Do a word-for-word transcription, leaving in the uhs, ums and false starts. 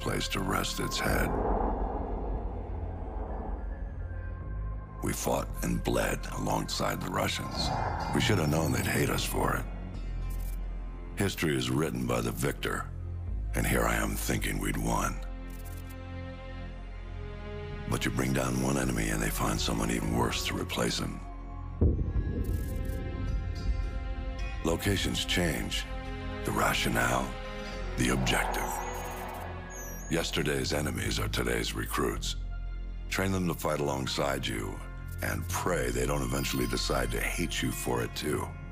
place to rest its head. We fought and bled alongside the Russians. We should have known they'd hate us for it. History is written by the victor, and here I am thinking we'd won. But you bring down one enemy and they find someone even worse to replace him. Locations change, the rationale, the objective. Yesterday's enemies are today's recruits. Train them to fight alongside you, and pray they don't eventually decide to hate you for it too.